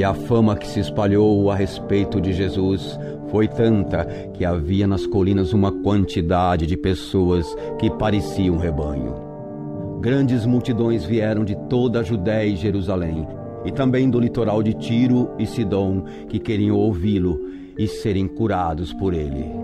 E a fama que se espalhou a respeito de Jesus foi tanta que havia nas colinas uma quantidade de pessoas que pareciam rebanho. Grandes multidões vieram de toda a Judéia e Jerusalém, e também do litoral de Tiro e Sidom, que queriam ouvi-lo e serem curados por ele.